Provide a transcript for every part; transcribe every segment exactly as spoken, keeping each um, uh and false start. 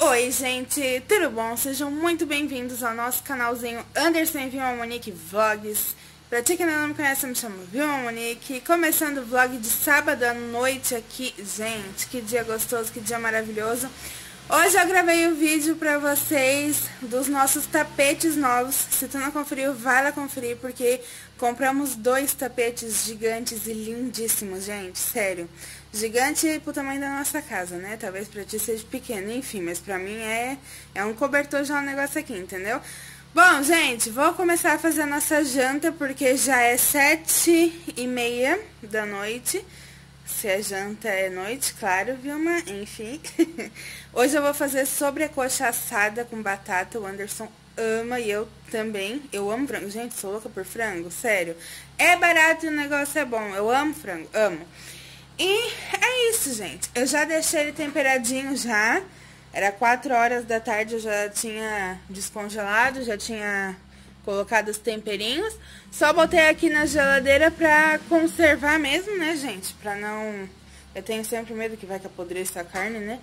Oi gente, tudo bom? Sejam muito bem-vindos ao nosso canalzinho Anderson Vilma Monique Vlogs. Pra ti que ainda não me conhece, eu me chamo Vilma Monique. Começando o vlog de sábado à noite aqui. Gente, que dia gostoso, que dia maravilhoso. Hoje eu gravei o vídeo pra vocês dos nossos tapetes novos. Se tu não conferiu, vai lá conferir, porque compramos dois tapetes gigantes e lindíssimos, gente, sério. Gigante pro tamanho da nossa casa, né? Talvez pra ti seja pequeno, enfim, mas pra mim é, é um cobertor já um negócio aqui, entendeu? Bom, gente, vou começar a fazer a nossa janta, porque já é sete e meia da noite. Se é janta é noite, claro, Vilma, enfim. Hoje eu vou fazer sobrecoxa assada com batata. O Anderson ama e eu também. Eu amo frango. Gente, sou louca por frango, sério. É barato e o negócio é bom. Eu amo frango, amo. E é isso, gente. Eu já deixei ele temperadinho já. Era quatro horas da tarde, eu já tinha descongelado, já tinha colocado os temperinhos. Só botei aqui na geladeira pra conservar mesmo, né, gente? Pra não... Eu tenho sempre medo que vai que apodreça a carne, né?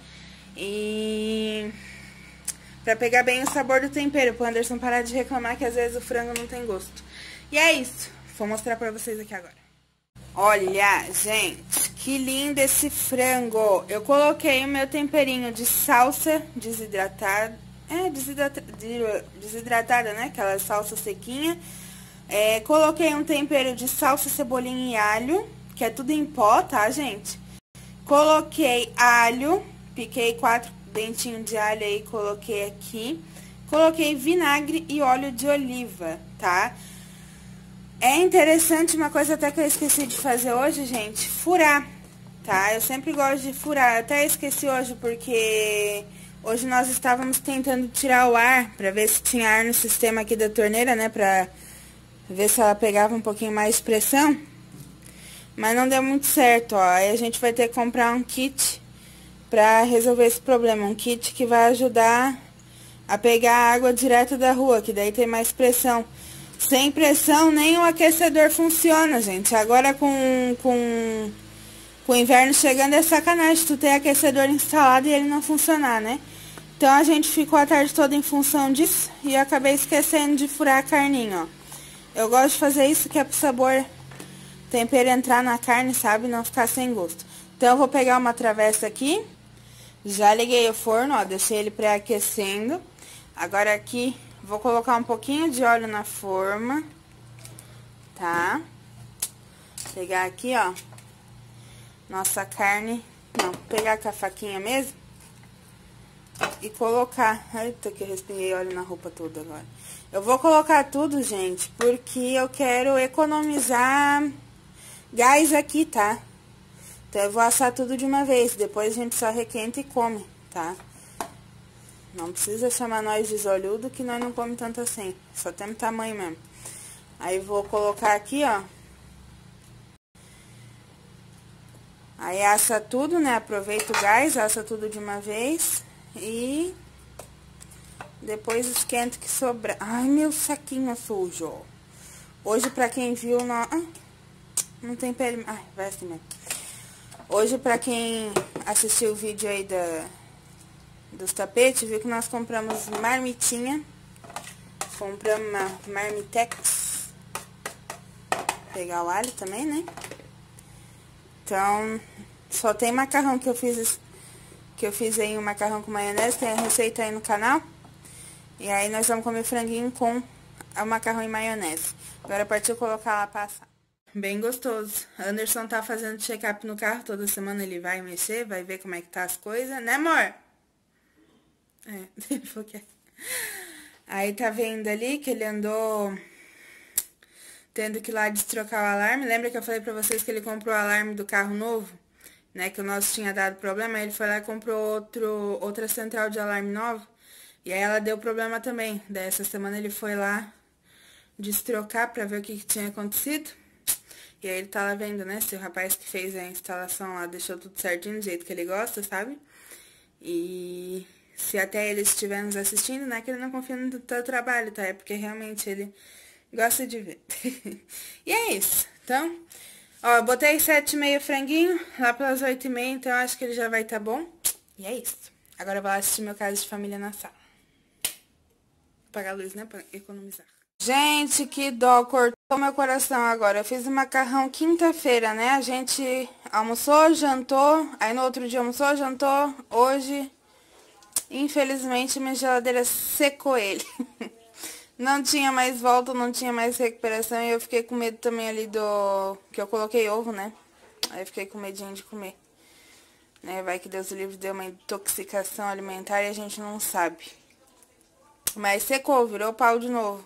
E... pra pegar bem o sabor do tempero, pro Anderson parar de reclamar que às vezes o frango não tem gosto. E é isso. Vou mostrar pra vocês aqui agora. Olha, gente, que lindo esse frango. Eu coloquei o meu temperinho de salsa desidratada. É, desidrata, desidratada, né? Aquela salsa sequinha. É, coloquei um tempero de salsa, cebolinha e alho, que é tudo em pó, tá, gente? Coloquei alho, piquei quatro dentinhos de alho aí, coloquei aqui. Coloquei vinagre e óleo de oliva, tá? É interessante, uma coisa até que eu esqueci de fazer hoje, gente, furar, tá? Eu sempre gosto de furar, eu até esqueci hoje porque hoje nós estávamos tentando tirar o ar, pra ver se tinha ar no sistema aqui da torneira, né, pra ver se ela pegava um pouquinho mais de pressão, mas não deu muito certo, ó, aí a gente vai ter que comprar um kit pra resolver esse problema, um kit que vai ajudar a pegar a água direto da rua, que daí tem mais pressão. Sem pressão, nem o aquecedor funciona, gente. Agora, com, com, com o inverno chegando, é sacanagem tu ter aquecedor instalado e ele não funcionar, né? Então, a gente ficou a tarde toda em função disso e eu acabei esquecendo de furar a carninha, ó. Eu gosto de fazer isso, que é pro sabor tempero entrar na carne, sabe? Não ficar sem gosto. Então, eu vou pegar uma travessa aqui. Já liguei o forno, ó. Deixei ele pré-aquecendo. Agora, aqui... vou colocar um pouquinho de óleo na forma, tá? Pegar aqui, ó, nossa carne, não, pegar com a faquinha mesmo e colocar. Eita, que eu respinguei óleo na roupa toda agora. Eu vou colocar tudo, gente, porque eu quero economizar gás aqui, tá? Então, eu vou assar tudo de uma vez, depois a gente só requenta e come, tá? Não precisa chamar nós de desolhudo, que nós não comemos tanto assim. Só temos tamanho mesmo. Aí, vou colocar aqui, ó. Aí, assa tudo, né? Aproveita o gás, assa tudo de uma vez. E... depois esquenta que sobra. Ai, meu saquinho sujo. Hoje, pra quem viu, não... Ah, não tem pele... Ai, vai assim mesmo. Hoje, pra quem assistiu o vídeo aí da... dos tapetes, viu que nós compramos marmitinha. Compramos uma marmitex. Vou pegar o alho também, né? Então, só tem macarrão que eu fiz, que eu fiz aí um macarrão com maionese, tem a receita aí no canal. E aí nós vamos comer franguinho com o macarrão e maionese. Agora partiu colocar lá pra assar. Bem gostoso. Anderson tá fazendo check-up no carro, toda semana ele vai mexer, vai ver como é que tá as coisas, né, amor? É, ele falou que é. Aí tá vendo ali que ele andou tendo que ir lá destrocar o alarme. Lembra que eu falei pra vocês que ele comprou o alarme do carro novo? Né, que o nosso tinha dado problema. Aí ele foi lá e comprou outro, outra central de alarme nova. E aí ela deu problema também. Daí essa semana ele foi lá destrocar pra ver o que, que tinha acontecido. E aí ele tá lá vendo, né, se o rapaz que fez a instalação lá deixou tudo certinho do jeito que ele gosta, sabe? E... se até ele estiver nos assistindo, não é que ele não confia no teu trabalho, tá? É porque realmente ele gosta de ver. E é isso. Então, ó, botei sete e meia franguinho, lá pelas oito e meia, então acho que ele já vai tá bom. E é isso. Agora eu vou lá assistir meu caso de família na sala. Vou pagar a luz, né? Pra economizar. Gente, que dó, cortou meu coração agora. Eu fiz o macarrão quinta-feira, né? A gente almoçou, jantou, aí no outro dia almoçou, jantou. Hoje, infelizmente, minha geladeira secou ele. Não tinha mais volta, não tinha mais recuperação e eu fiquei com medo também ali do... que eu coloquei ovo, né? Aí eu fiquei com medinho de comer. Né? Vai que Deus o livre deu uma intoxicação alimentar e a gente não sabe. Mas secou, virou pau de novo.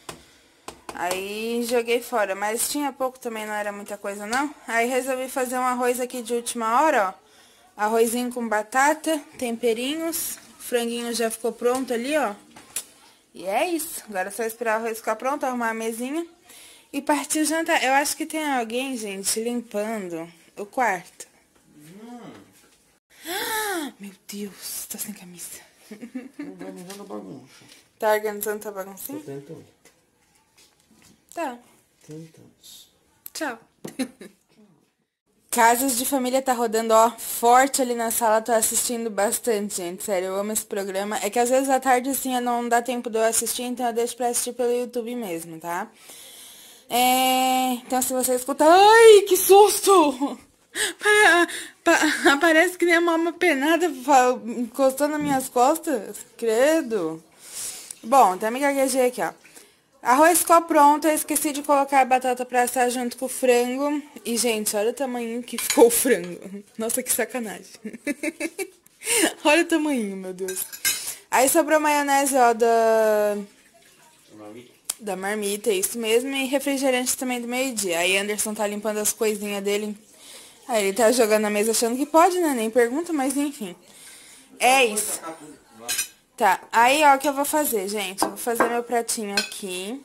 Aí joguei fora, mas tinha pouco também, não era muita coisa não. Aí resolvi fazer um arroz aqui de última hora, ó. Arrozinho com batata, temperinhos. O franguinho já ficou pronto ali, ó. E é isso. Agora é só esperar o arroz ficar pronto, arrumar a mesinha. E partir jantar. Eu acho que tem alguém, gente, limpando o quarto. Hum. Ah, meu Deus, tá sem camisa. Não vai me dar bagunça. Tá organizando tua baguncinha? Tô tentando. Tá. Tentamos. Tchau. Casas de Família tá rodando, ó, forte ali na sala, tô assistindo bastante, gente, sério, eu amo esse programa. É que às vezes à tarde, assim, não dá tempo de eu assistir, então eu deixo pra assistir pelo YouTube mesmo, tá? É... Então se você escuta... Ai, que susto! Parece que nem uma alma penada encostando nas minhas costas, credo. Bom, até me gaguejei aqui, ó. Arroz ficou pronto, eu esqueci de colocar a batata pra assar junto com o frango. E, gente, olha o tamanho que ficou o frango. Nossa, que sacanagem. Olha o tamanho, meu Deus. Aí sobrou maionese, ó, da... Marmita. Da marmita, isso mesmo. E refrigerante também do meio-dia. Aí Anderson tá limpando as coisinhas dele. Aí ele tá jogando na mesa achando que pode, né? Nem pergunta, mas enfim. É isso. Tá, aí ó o que eu vou fazer, gente. Eu vou fazer meu pratinho aqui.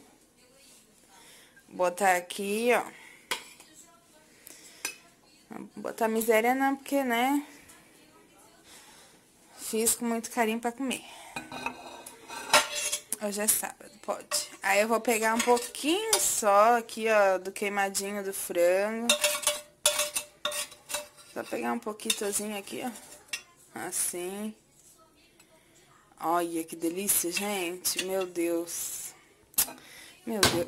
Botar aqui, ó. Botar miséria não, porque, né? Fiz com muito carinho pra comer. Hoje é sábado, pode. Aí eu vou pegar um pouquinho só aqui, ó, do queimadinho do frango. Só pegar um pouquinhozinho aqui, ó. Assim. Olha que delícia, gente. Meu Deus. Meu Deus.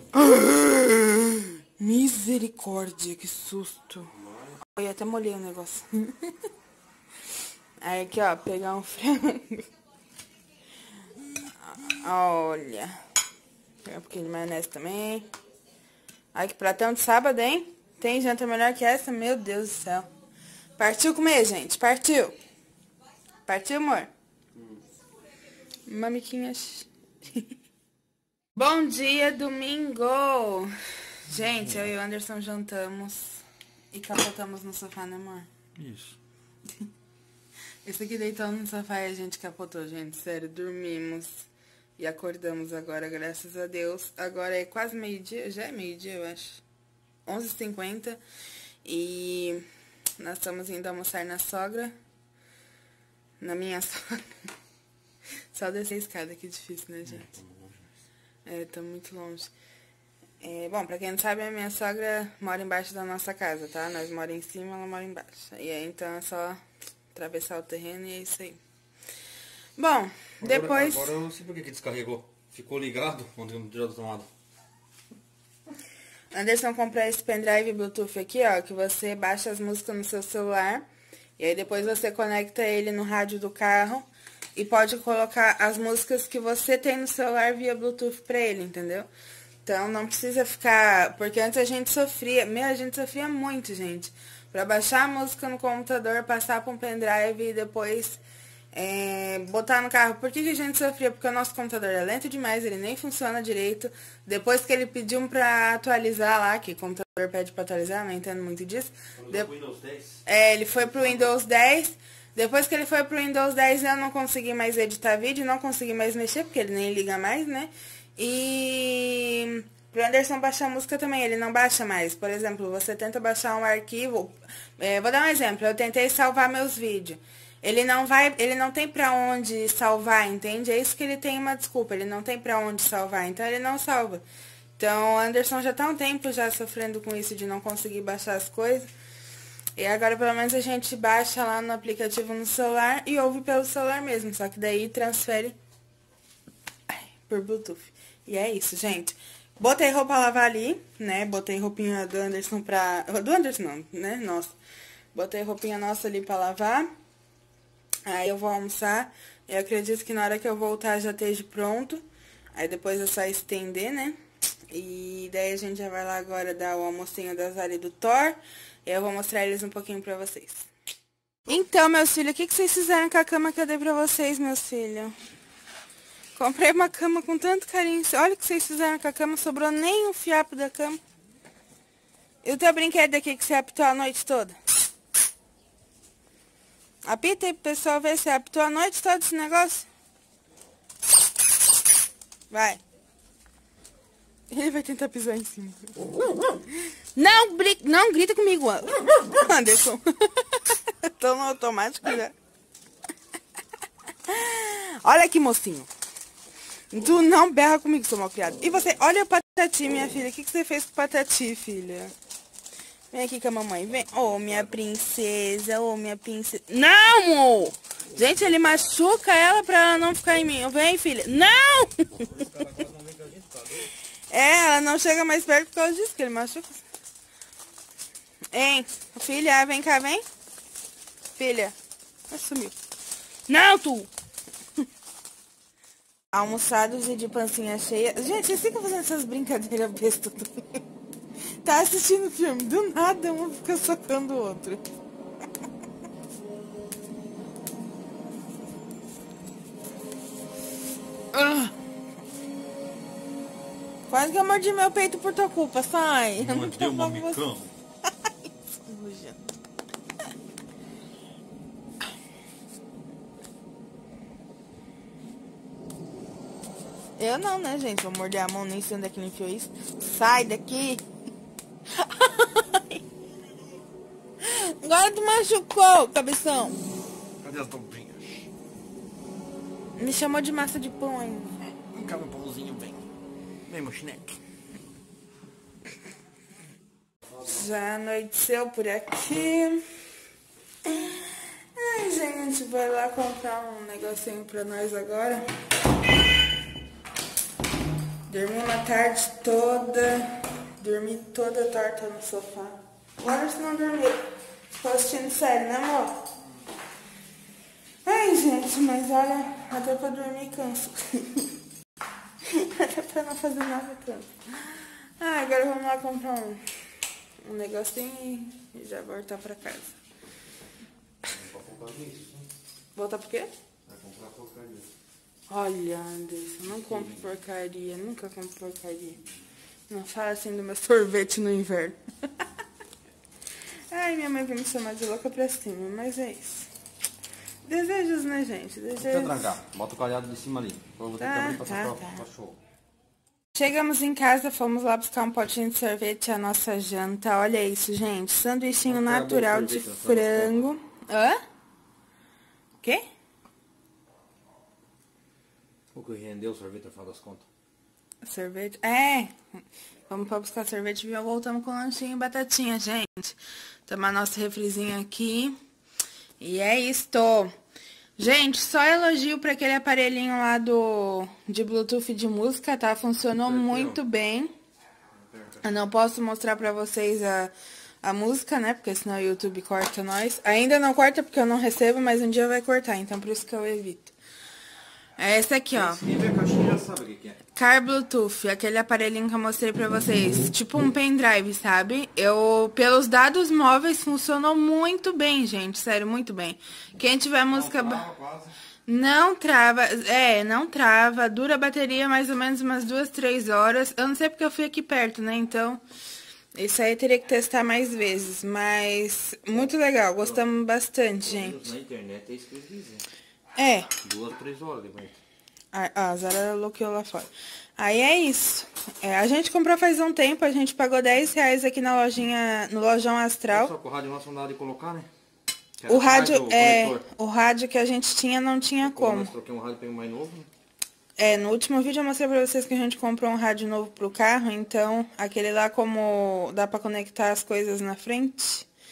Misericórdia, que susto. Eu até molhei o negócio. Aí aqui, ó, pegar um frango. Olha. Pegar um pouquinho de maionese também. Ai, que pratão de sábado, hein? Tem janta melhor que essa? Meu Deus do céu. Partiu comer, gente. Partiu. Partiu, amor? Mamiquinhas. Bom dia, domingo! Gente, eu e o Anderson jantamos e capotamos no sofá, né, amor? Isso. Esse aqui deitou no sofá e a gente capotou, gente. Sério, dormimos e acordamos agora, graças a Deus. Agora é quase meio-dia, já é meio-dia, eu acho. onze e cinquenta. E nós estamos indo almoçar na sogra. Na minha sogra. Só descer a escada, que difícil, né, gente? É, tá muito longe. É, bom, pra quem não sabe, a minha sogra mora embaixo da nossa casa, tá? Nós moramos em cima, ela mora embaixo. E aí, então, é só atravessar o terreno e é isso aí. Bom, agora, depois... Agora eu não sei por que que descarregou. Ficou ligado quando eu tirou da tomada. Anderson comprou esse pendrive Bluetooth aqui, ó, que você baixa as músicas no seu celular. E aí depois você conecta ele no rádio do carro. E pode colocar as músicas que você tem no celular via Bluetooth pra ele, entendeu? Então, não precisa ficar... Porque antes a gente sofria... Meu, a gente sofria muito, gente. Pra baixar a música no computador, passar pra um pendrive e depois é, botar no carro. Por que que a gente sofria? Porque o nosso computador é lento demais, ele nem funciona direito. Depois que ele pediu pra atualizar lá, que o computador pede pra atualizar, não entendo muito disso. De... Windows dez? É, ele foi pro Windows dez... Depois que ele foi pro Windows dez, eu não consegui mais editar vídeo, não consegui mais mexer, porque ele nem liga mais, né? E pro Anderson baixar música também, ele não baixa mais. Por exemplo, você tenta baixar um arquivo, é, vou dar um exemplo, eu tentei salvar meus vídeos. Ele não vai, ele não tem pra onde salvar, entende? É isso que ele tem uma desculpa, ele não tem pra onde salvar, então ele não salva. Então, o Anderson já tá há um tempo já sofrendo com isso de não conseguir baixar as coisas. E agora pelo menos a gente baixa lá no aplicativo no celular e ouve pelo celular mesmo. Só que daí transfere por Bluetooth. E é isso, gente. Botei roupa a lavar ali, né? Botei roupinha do Anderson pra... Do Anderson não, né? Nossa. Botei roupinha nossa ali pra lavar. Aí eu vou almoçar. Eu acredito que na hora que eu voltar já esteja pronto. Aí depois é só estender, né? E daí a gente já vai lá agora dar o almocinho da Zara e do Thor. E eu vou mostrar eles um pouquinho pra vocês. Então, meus filhos, o que, que vocês fizeram com a cama que eu dei pra vocês, meus filhos? Comprei uma cama com tanto carinho. Olha o que vocês fizeram com a cama, sobrou nem um fiapo da cama. E o teu brinquedo aqui que você apitou a noite toda? Apita aí pro pessoal ver se apitou a noite toda esse negócio. Vai. Ele vai tentar pisar em cima. Não, não grita comigo, Anderson. Tô no automático já. Olha aqui, mocinho. Tu não berra comigo, seu malcriado. E você, olha o Patati, minha filha. O que, que você fez com o Patati, filha? Vem aqui com a mamãe, vem. Ô, oh, minha princesa, ô, oh, minha princesa. Não, amor! Gente, ele machuca ela pra ela não ficar em mim. Vem, filha. Não! É, ela não chega mais perto por causa disso, que ele machuca. Hein, filha, vem cá, vem. Filha. Sumiu. Não, tu! Almoçados e de pancinha cheia. Gente, vocês ficam fazendo essas brincadeiras bestas. Tá assistindo filme, do nada um fica socando o outro. Ah. Quase que eu mordi meu peito por tua culpa, sai. Eu não deu uma micão. Eu não, né, gente? Vou morder a mão, nem sei onde é que ele enfiou isso. Sai daqui. Agora tu machucou, cabeção. Cadê as dobrinhas? Me chamou de massa de pão ainda. Vem cá, meu pãozinho, vem. Vem, meu chineque. Já anoiteceu por aqui. Ai, gente, vai lá comprar um negocinho pra nós agora. Dormi uma tarde toda. Dormi toda torta no sofá. O Anderson não dormiu. Ficou assistindo série, né, amor? Ai, gente, mas olha, até pra dormir canso. Até pra não fazer nada canso. Ah, agora vamos lá comprar um, um negocinho e, e já voltar pra casa. Voltar por quê? Vai comprar porcaria. Olha, Anderson, não compro porcaria, nunca compro porcaria. Não fala assim do meu sorvete no inverno. Ai, minha mãe vai me chamar de louca pra cima, mas é isso. Desejos, né, gente? Desejos. Deixa eu trancar. Bota o calhado de cima ali. Eu vou ter Tá, que abrir pra tá, passar tá. pro cachorro. Chegamos em casa, fomos lá buscar um potinho de sorvete, a nossa janta. Olha isso, gente. Sanduichinho Não, natural acabou o de sorvete, frango. Hã? O quê? O que rendeu o sorvete, no final das contas? Sorvete? É. Vamos pra buscar sorvete e voltamos com lanchinho e batatinha, gente. Tomar nosso refrizinho aqui. E é isto. Gente, só elogio pra aquele aparelhinho lá do de Bluetooth de música, tá? Funcionou muito bem. Eu não posso mostrar pra vocês a, a música, né? Porque senão o YouTube corta nós. Ainda não corta porque eu não recebo, mas um dia vai cortar. Então por isso que eu evito. É esse aqui, ó. Quem vê a caixinha já sabe o que que é. Car Bluetooth, aquele aparelhinho que eu mostrei pra vocês. Tipo um pendrive, sabe? Eu, pelos dados móveis, funcionou muito bem, gente. Sério, muito bem. Quem tiver música... Não trava, quase. Não trava, é, não trava. Dura a bateria mais ou menos umas duas, três horas. Eu não sei porque eu fui aqui perto, né? Então, isso aí teria que testar mais vezes. Mas, muito legal. Gostamos bastante, gente. Na internet é isso que eles dizem. É. Duas, três horas depois. A, a Zara bloqueou lá fora. Aí é isso. É, a gente comprou faz um tempo, a gente pagou dez reais aqui na lojinha, no Lojão Astral. Só que o rádio nosso não dá de colocar, né? O rádio, é, o rádio que a gente tinha não tinha como. Nós troquei um rádio para um mais novo, né? É, no último vídeo eu mostrei pra vocês que a gente comprou um rádio novo pro carro, então aquele lá como dá pra conectar as coisas na frente.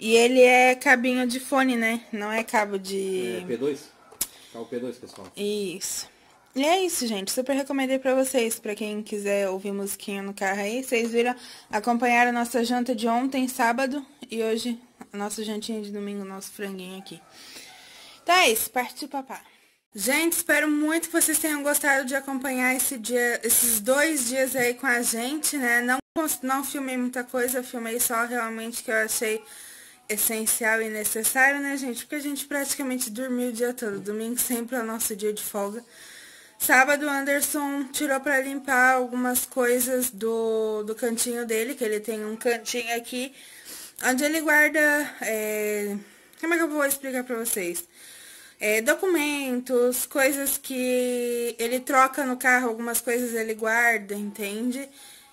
E ele é cabinho de fone, né? Não é cabo de... É P dois? Cabo P dois, pessoal. Isso. E é isso, gente. Super recomendei pra vocês, pra quem quiser ouvir musiquinha no carro aí. Vocês viram, acompanharam a nossa janta de ontem, sábado, e hoje a nossa jantinha de domingo, nosso franguinho aqui. Então é isso, partiu papá. Gente, espero muito que vocês tenham gostado de acompanhar esse dia, esses dois dias aí com a gente, né? Não, não filmei muita coisa, filmei só realmente que eu achei essencial e necessário, né, gente? Porque a gente praticamente dormiu o dia todo. Domingo sempre é o nosso dia de folga. Sábado, o Anderson tirou pra limpar algumas coisas do, do cantinho dele, que ele tem um cantinho aqui, onde ele guarda... É... Como é que eu vou explicar pra vocês? É, documentos, coisas que ele troca no carro, algumas coisas ele guarda, entende?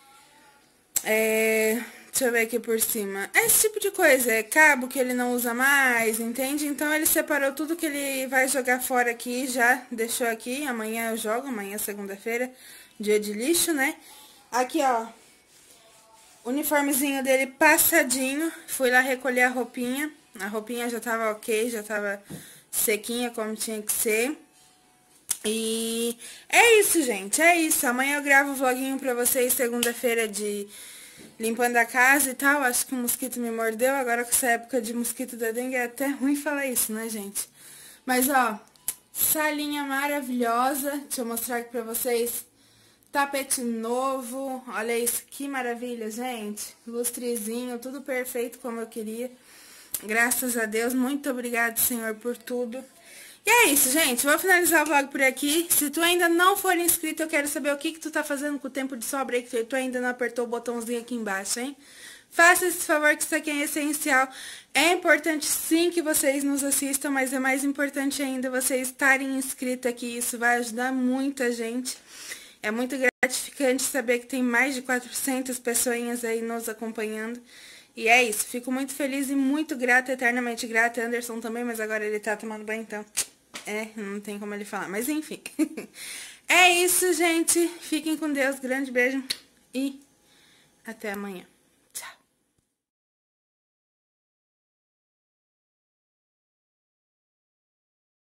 É... Deixa eu ver aqui por cima. Esse tipo de coisa, é cabo que ele não usa mais, entende? Então ele separou tudo que ele vai jogar fora aqui, já deixou aqui. Amanhã eu jogo, amanhã é segunda-feira, dia de lixo, né? Aqui, ó, uniformezinho dele passadinho. Fui lá recolher a roupinha. A roupinha já tava ok, já tava sequinha como tinha que ser. E é isso, gente, é isso. Amanhã eu gravo o vloguinho pra vocês, segunda-feira de... limpando a casa e tal. Acho que o mosquito me mordeu. Agora com essa época de mosquito da dengue é até ruim falar isso, né, gente? Mas, ó, salinha maravilhosa. Deixa eu mostrar aqui pra vocês. Tapete novo. Olha isso, que maravilha, gente. Lustrezinho, tudo perfeito como eu queria. Graças a Deus. Muito obrigado, Senhor, por tudo. E é isso, gente. Vou finalizar o vlog por aqui. Se tu ainda não for inscrito, eu quero saber o que que tu tá fazendo com o tempo de sobra aí, que tu ainda não apertou o botãozinho aqui embaixo, hein? Faça esse favor, que isso aqui é essencial. É importante sim que vocês nos assistam, mas é mais importante ainda vocês estarem inscritos aqui. Isso vai ajudar muita gente. É muito gratificante saber que tem mais de quatrocentas pessoinhas aí nos acompanhando. E é isso, fico muito feliz e muito grata, eternamente grata. Anderson também, mas agora ele tá tomando banho, então... É, não tem como ele falar, mas enfim. É isso, gente. Fiquem com Deus, grande beijo e até amanhã.